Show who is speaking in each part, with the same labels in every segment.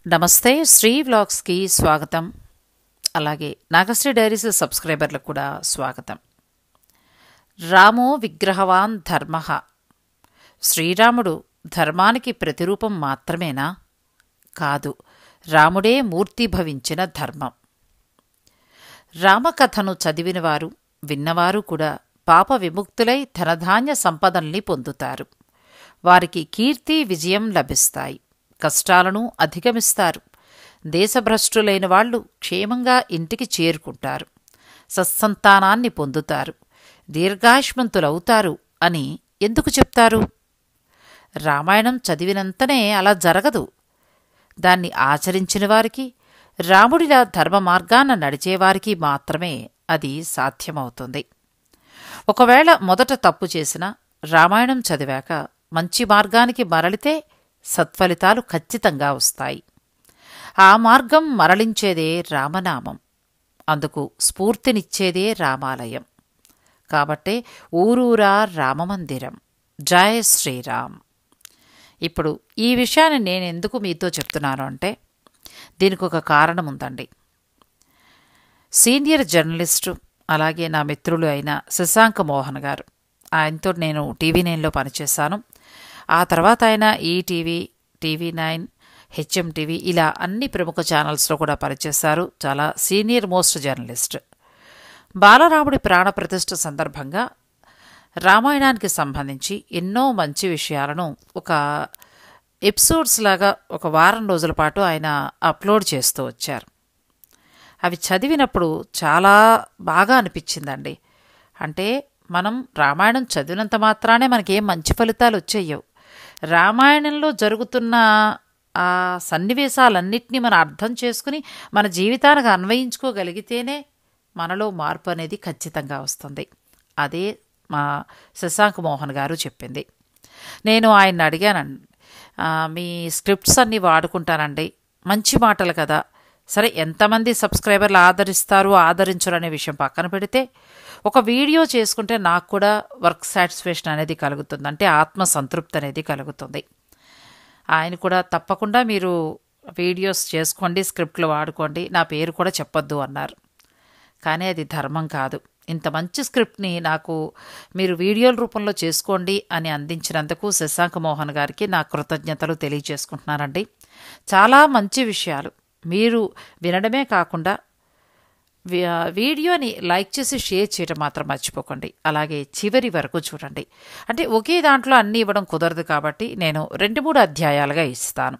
Speaker 1: నమస్తే శ్రీ వ్లాగ్స్కి స్వాగతం. అలాగే నాగశ్రీ డైరీస్ సబ్స్క్రైబర్లకు కూడా స్వాగతం. రామో విగ్రహవాన్ ధర్మ. శ్రీరాముడు ధర్మానికి ప్రతిరూపం మాత్రమేనా? కాదు, రాముడే మూర్తిభవించిన ధర్మం. రామకథను చదివినవారు విన్నవారు కూడా పాప విముక్తులై ధనధాన్య సంపదల్ని పొందుతారు. వారికి కీర్తి విజయం లభిస్తాయి. కష్టాలను అధిగమిస్తారు. దేశభ్రష్టులైన వాళ్లు క్షేమంగా ఇంటికి చేరుకుంటారు. సత్సంతానాన్ని పొందుతారు. దీర్ఘాయుష్మంతులవుతారు అని ఎందుకు చెప్తారు? రామాయణం చదివినంతనే అలా జరగదు. దాన్ని ఆచరించిన వారికి, రాముడిలా ధర్మ మార్గాన నడిచేవారికి మాత్రమే అది సాధ్యమవుతుంది. ఒకవేళ మొదట తప్పు చేసినా రామాయణం చదివాక మంచి మార్గానికి మరలితే సత్ఫలితాలు ఖచ్చితంగా వస్తాయి. ఆ మార్గం మరలించేదే రామనామం. అందుకు స్ఫూర్తినిచ్చేదే రామాలయం. కాబట్టే ఊరూరా రామమందిరం. జయ శ్రీరామ్. ఇప్పుడు ఈ విషయాన్ని నేనెందుకు మీతో చెప్తున్నాను అంటే, దీనికి ఒక కారణం ఉందండి. సీనియర్ జర్నలిస్టు, అలాగే నా మిత్రులు అయిన శశాంక మోహన్ గారు, ఆయనతో నేను టీవీ9లో పనిచేశాను. ఆ తర్వాత ఆయన ఈటీవీ, టీవీ9, హెచ్ఎంటీవీ ఇలా అన్ని ప్రముఖ ఛానల్స్లో కూడా పనిచేశారు. చాలా సీనియర్ మోస్ట్ జర్నలిస్ట్. బాలరాముడి ప్రాణప్రతిష్ఠ సందర్భంగా రామాయణానికి సంబంధించి ఎన్నో మంచి విషయాలను ఒక ఎపిసోడ్స్ లాగా ఒక వారం రోజుల పాటు ఆయన అప్లోడ్ చేస్తూ వచ్చారు. అవి చదివినప్పుడు చాలా బాగా అనిపించిందండి. అంటే మనం రామాయణం చదివినంత మాత్రానే మనకేం మంచి ఫలితాలు వచ్చేయవు. రామాయణంలో జరుగుతున్న ఆ సన్నివేశాలన్నింటినీ మనం అర్థం చేసుకుని మన జీవితానికి అన్వయించుకోగలిగితేనే మనలో మార్పు అనేది ఖచ్చితంగా వస్తుంది. అదే మా శశాంక్ మోహన్ గారు చెప్పింది. నేను ఆయన్ని అడిగానండి, మీ స్క్రిప్ట్స్ అన్నీ వాడుకుంటానండి, మంచి మాటలు కదా, సరే ఎంతమంది సబ్స్క్రైబర్లు ఆదరిస్తారు ఆదరించరు అనే విషయం పక్కన పెడితే, ఒక వీడియో చేసుకుంటే నాకు కూడా వర్క్ సాటిస్ఫాక్షన్ అనేది కలుగుతుంది, అంటే ఆత్మసంతృప్తి అనేది కలుగుతుంది. ఆయన కూడా తప్పకుండా మీరు వీడియోస్ చేసుకోండి, స్క్రిప్ట్లు వాడుకోండి, నా పేరు కూడా చెప్పొద్దు అన్నారు. కానీ అది ధర్మం కాదు. ఇంత మంచి స్క్రిప్ట్ని నాకు మీరు వీడియోల రూపంలో చేసుకోండి అని అందించినందుకు శశాంక్ మోహన్ గారికి నా కృతజ్ఞతలు తెలియజేసుకుంటున్నానండి. చాలా మంచి విషయాలు మీరు వినడమే కాకుండా వీడియోని లైక్ చేసి షేర్ చేయడం మాత్రం మర్చిపోకండి. అలాగే చివరి వరకు చూడండి. అంటే ఒకే దాంట్లో అన్నీ ఇవ్వడం కుదరదు కాబట్టి నేను 2-3 అధ్యాయాలుగా ఇస్తాను.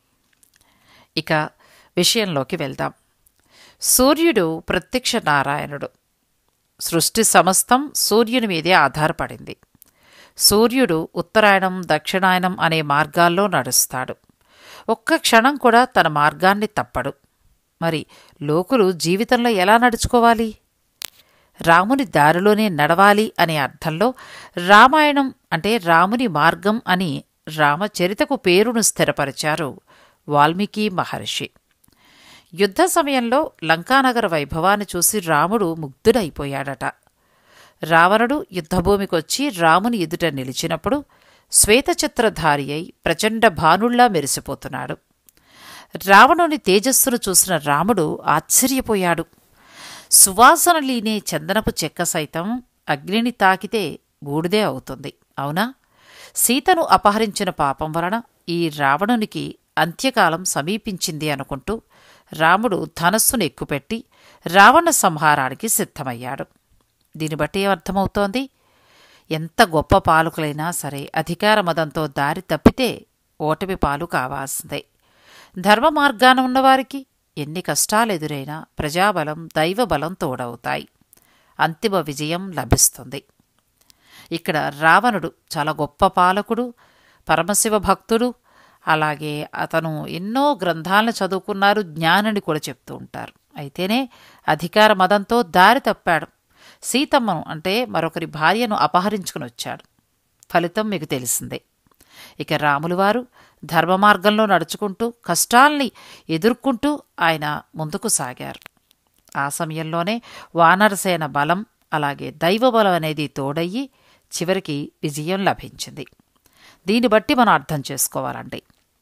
Speaker 1: ఇక విషయంలోకి వెళ్దాం. సూర్యుడు ప్రత్యక్ష నారాయణుడు. సృష్టి సమస్తం సూర్యుని మీదే ఆధారపడింది. సూర్యుడు ఉత్తరాయణం, దక్షిణాయనం అనే మార్గాల్లో నడుస్తాడు. ఒక్క క్షణం కూడా తన మార్గాన్ని తప్పడు. మరి లోకులు జీవితంలో ఎలా నడుచుకోవాలి? రాముని దారిలోనే నడవాలి అనే అర్థంలో రామాయణం అంటే రాముని మార్గం అని రామచరితకు పేరును స్థిరపరిచారు వాల్మీకి మహర్షి. యుద్ధ సమయంలో లంకానగర వైభవాన్ని చూసి రాముడు ముగ్ధుడైపోయాడట. రావణుడు యుద్ధభూమికొచ్చి రాముని ఎదుట నిలిచినప్పుడు శ్వేతఛత్రధారి అయి ప్రచండ భానుళ్లా మెరిసిపోతున్నాడు. రావణుని తేజస్సును చూసిన రాముడు ఆశ్చర్యపోయాడు. సువాసన లీనే చందనపు చెక్క సైతం అగ్నిని తాకితే బూడిదే అవుతుంది, అవునా? సీతను అపహరించిన పాపం వలన ఈ రావణునికి అంత్యకాలం సమీపించింది అనుకుంటూ రాముడు ధనస్సును ఎక్కుపెట్టి రావణ సంహారానికి సిద్ధమయ్యాడు. దీన్ని బట్టి ఏమర్థమవుతోంది? ఎంత గొప్ప పాలకులైనా సరే అధికార మదంతో దారి తప్పితే ఓటమి పాలు కావాల్సిందే. ధర్మ మార్గాన ఉన్నవారికి ఎన్ని కష్టాలెదురైనా ప్రజాబలం, దైవబలం తోడవుతాయి. అంతిమ విజయం లభిస్తుంది. ఇక్కడ రావణుడు చాలా గొప్ప పాలకుడు, పరమశివ భక్తుడు. అలాగే అతను ఎన్నో గ్రంథాలను చదువుకున్నారు, జ్ఞానని కూడా చెప్తూ ఉంటారు. అయితేనే అధికార మదంతో దారి తప్పాడు. సీతమ్మను అంటే మరొకరి భార్యను అపహరించుకుని వచ్చాడు. ఫలితం మీకు తెలిసిందే. ఇక రాములువారు ధర్మ మార్గంలో నడుచుకుంటూ కష్టాల్ని ఎదుర్కొంటూ ఆయన ముందుకు సాగారు. ఆ సమయంలోనే వానరసేన బలం, అలాగే దైవబలం అనేది తోడయ్యి చివరికి విజయం లభించింది. దీన్ని బట్టి మనం అర్థం చేసుకోవాలండి.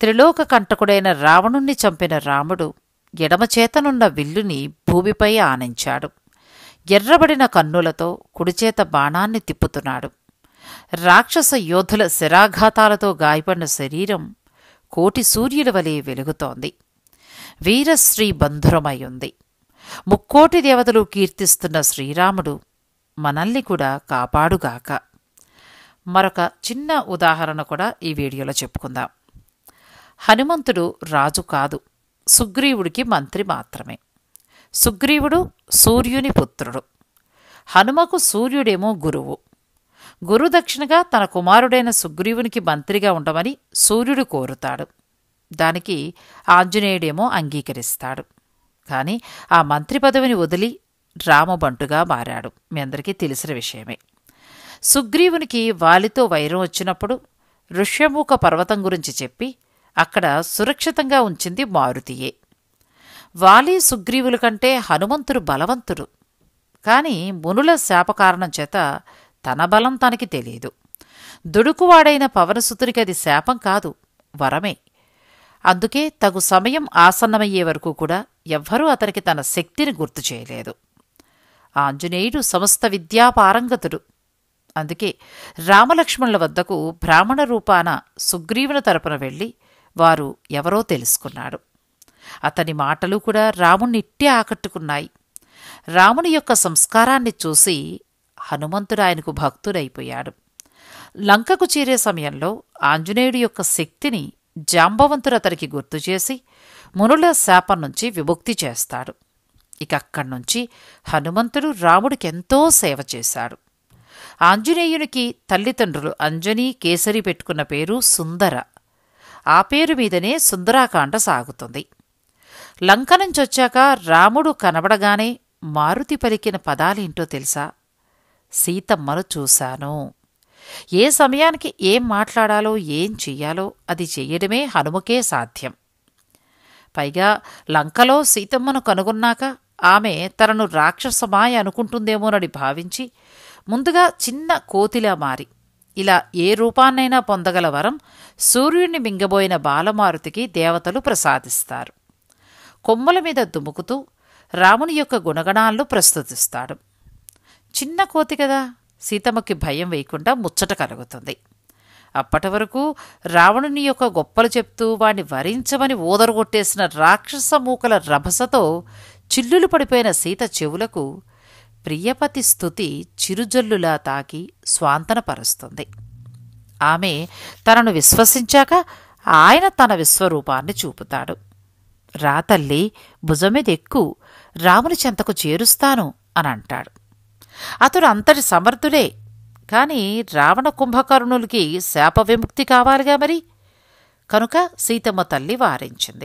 Speaker 1: త్రిలోక కంటకుడైన రావణుణ్ణి చంపిన రాముడు ఎడమచేతనున్న విల్లుని భూమిపై ఆనించాడు. ఎర్రబడిన కన్నులతో కుడిచేత బాణాన్ని తిప్పుతున్నాడు. రాక్షస యోధుల శరాఘాతాలతో గాయపడిన శరీరం కోటి సూర్యుల వలె వెలుగుతోంది. వీరశ్రీ బంధురమయ్యుంది. ముక్కోటి దేవతలు కీర్తిస్తున్న శ్రీరాముడు మనల్ని కూడా కాపాడుగాక. మరొక చిన్న ఉదాహరణ కూడా ఈ వీడియోలో చెప్పుకుందాం. హనుమంతుడు రాజు కాదు, సుగ్రీవుడికి మంత్రి మాత్రమే. సుగ్రీవుడు సూర్యుని పుత్రుడు. హనుమకు సూర్యుడేమో గురువు. గురుదక్షిణగా తన కుమారుడైన సుగ్రీవునికి మంత్రిగా ఉండమని సూర్యుడు కోరుతాడు. దానికి ఆంజనేయుడేమో అంగీకరిస్తాడు. కాని ఆ మంత్రి పదవిని వదిలి రామబంటుగా మారాడు. మీ అందరికీ తెలిసిన విషయమే. సుగ్రీవునికి వాలితో వైరం వచ్చినప్పుడు ఋష్యమూక పర్వతం గురించి చెప్పి అక్కడ సురక్షితంగా ఉంచింది మారుతియే. వాలి సుగ్రీవుల కంటే హనుమంతుడు బలవంతుడు. కాని మునుల శాపకారణం చేత తన బలం తనకి తెలియదు. దుడుకువాడైన పవనసుతునికి అది శాపం కాదు, వరమే. అందుకే తగు సమయం ఆసన్నమయ్యే వరకు కూడా ఎవ్వరూ అతనికి తన శక్తిని గుర్తు చేయలేదు. ఆంజనేయుడు సమస్త విద్యాపారంగతుడు. అందుకే రామలక్ష్మణుల వద్దకు బ్రాహ్మణ రూపాన సుగ్రీవుని తరపున వెళ్లి వారు ఎవరో తెలుసుకున్నాడు. అతని మాటలు కూడా రాముణ్ణిట్టే ఆకట్టుకున్నాయి. రాముని యొక్క సంస్కారాన్ని చూసి హనుమంతుడు ఆయనకు భక్తుడైపోయాడు. లంకకు చేరే సమయంలో ఆంజనేయుడి యొక్క శక్తిని జాంబవంతుడు అతనికి గుర్తుచేసి మునుల శాపం నుంచి విముక్తి చేస్తాడు. ఇక అక్కడ్నుంచి హనుమంతుడు రాముడికెంతో సేవ చేశాడు. ఆంజనేయునికి తల్లిదండ్రులు అంజనీ కేసరి పెట్టుకున్న పేరు సుందర. ఆ పేరు మీదనే సుందరాకాండ సాగుతుంది. లంక నుంచొచ్చాక రాముడు కనబడగానే మారుతి పలికిన పదాలేంటో తెలుసా? సీతమ్మను చూశాను. ఏ సమయానికి ఏం మాట్లాడాలో ఏం చెయ్యాలో అది చెయ్యడమే హనుమకే సాధ్యం. పైగా లంకలో సీతమ్మను కనుగొన్నాక ఆమె తనను రాక్షసమాయ అనుకుంటుందేమోనని భావించి ముందుగా చిన్న కోతిలా మారి ఇలా ఏ రూపాన్నైనా పొందగల వరం సూర్యుణ్ణి మింగబోయిన బాలమారుతికి దేవతలు ప్రసాదిస్తారు. కొమ్మల మీద దుముకుతూ రాముని యొక్క గుణగణాలను ప్రస్తుతిస్తాడు. చిన్న కోతి కదా, సీతమ్మకి భయం వేయకుండా ముచ్చట కలుగుతుంది. అప్పటి వరకు రావణుని యొక్క గొప్పలు చెప్తూ వాణ్ణి వరించమని ఊదరగొట్టేసిన రాక్షస మూకల రభసతో చిల్లులు పడిపోయిన సీత చెవులకు ప్రియపతి స్తుతి చిరుజల్లులా తాకి స్వాంతనపరుస్తుంది. ఆమె తనను విశ్వసించాక ఆయన తన విశ్వరూపాన్ని చూపుతాడు. రా తల్లి, భుజమీదెక్కు, రాముని చెంతకు చేరుస్తాను అని అంటాడు. అతడు అంతటి సమర్థుడే. కాని రావణ కుంభకర్ణులకి శాప విముక్తి కావాలిగా మరి. కనుక సీతమ్మ తల్లి వారించింది.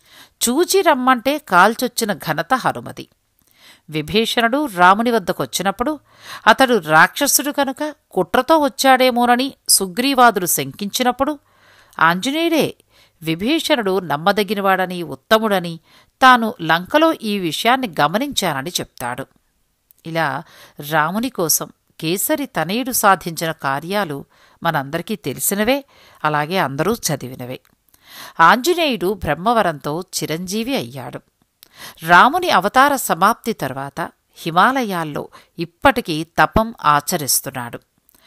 Speaker 1: చూచి రమ్మంటే కాల్చొచ్చిన ఘనత హనుమది. విభీషణుడు రాముని వద్దకొచ్చినప్పుడు అతడు రాక్షసుడు కనుక కుట్రతో వచ్చాడేమోనని సుగ్రీవాదులు శంకించినప్పుడు ఆంజనేయుడే విభీషణుడు నమ్మదగినవాడని, ఉత్తముడని, తాను లంకలో ఈ విషయాన్ని గమనించానని చెప్తాడు. ఇలా రాముని కోసం కేసరి తనయుడు సాధించిన కార్యాలు మనందరికీ తెలిసినవే, అలాగే అందరూ చదివినవే. ఆంజనేయుడు బ్రహ్మవరంతో చిరంజీవి అయ్యాడు. రాముని అవతార సమాప్తి తరువాత హిమాలయాల్లో ఇప్పటికీ తపం ఆచరిస్తున్నాడు.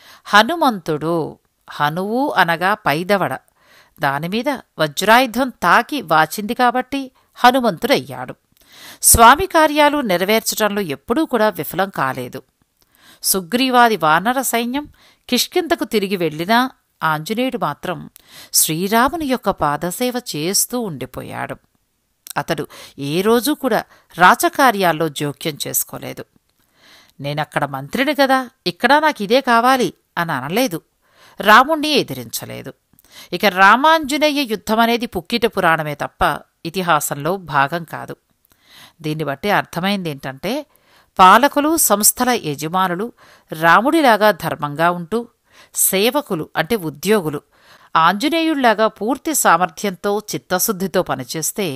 Speaker 1: హనుమంతుడు, హనువు అనగా పైదవడ, దానిమీద వజ్రాయుధం తాకి వాచింది కాబట్టి హనుమంతుడయ్యాడు. స్వామి కార్యాలు నెరవేర్చటంలో ఎప్పుడూ కూడా విఫలం కాలేదు. సుగ్రీవాది వానర సైన్యం కిష్కింధకు తిరిగి వెళ్లినా ఆంజనేయుడు మాత్రం శ్రీరాముని యొక్క పాదసేవ చేస్తూ ఉండిపోయాడు. అతడు ఏ రోజూ కూడా రాజకార్యాల్లో జోక్యం చేసుకోలేదు. నేనక్కడ మంత్రిని గదా, ఇక్కడ నాకిదే కావాలి అని అనలేదు. రాముణ్ణి ఎదిరించలేదు. ఇక రామాంజనేయ యుద్ధమనేది పుక్కిట పురాణమే తప్ప ఇతిహాసంలో భాగం కాదు. దీన్ని బట్టి అర్థమైందేంటంటే, పాలకులు, సంస్థల యజమానులు రాముడిలాగా ధర్మంగా ఉంటూ, సేవకులు అంటే ఉద్యోగులు ఆంజనేయుళ్లాగా పూర్తి సామర్థ్యంతో చిత్తశుద్ధితో పనిచేస్తే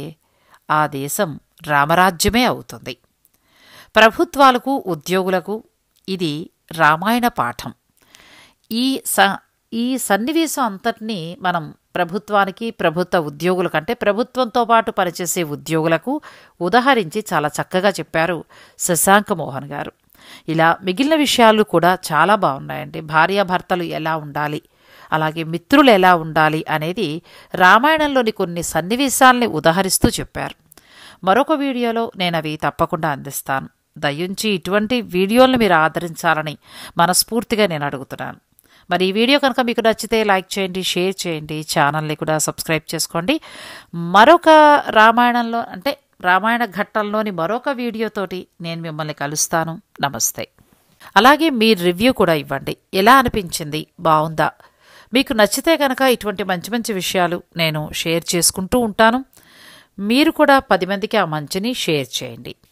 Speaker 1: ఆ దేశం రామరాజ్యమే అవుతుంది. ప్రభుత్వాలకు, ఉద్యోగులకు ఇది రామాయణ పాఠం. ఈ సన్నివేశం అంతటినీ మనం ప్రభుత్వానికి, ప్రభుత్వ ఉద్యోగుల కంటే ప్రభుత్వంతో పాటు పనిచేసే ఉద్యోగులకు ఉదహరించి చాలా చక్కగా చెప్పారు శశాంక మోహన్ గారు. ఇలా మిగిలిన విషయాలు కూడా చాలా బాగున్నాయండి. భార్యాభర్తలు ఎలా ఉండాలి, అలాగే మిత్రులు ఎలా ఉండాలి అనేది రామాయణంలోని కొన్ని సన్నివేశాల్ని ఉదహరిస్తూ చెప్పారు. మరొక వీడియోలో నేను అవి తప్పకుండా అందిస్తాను. దయించి ఇటువంటి వీడియోలను మీరు ఆదరించాలని మనస్ఫూర్తిగా నేను అడుగుతున్నాను. మరి ఈ వీడియో కనుక మీకు నచ్చితే లైక్ చేయండి, షేర్ చేయండి, ఛానల్ని కూడా సబ్స్క్రైబ్ చేసుకోండి. మరొక రామాయణ ఘట్టంలోని మరొక వీడియోతోటి నేను మిమ్మల్ని కలుస్తాను. నమస్తే. అలాగే మీ రివ్యూ కూడా ఇవ్వండి. ఎలా అనిపించింది, బాగుందా? మీకు నచ్చితే కనుక ఇటువంటి మంచి మంచి విషయాలు నేను షేర్ చేసుకుంటూ ఉంటాను. మీరు కూడా 10 మందికి ఆ మంచిని షేర్ చేయండి.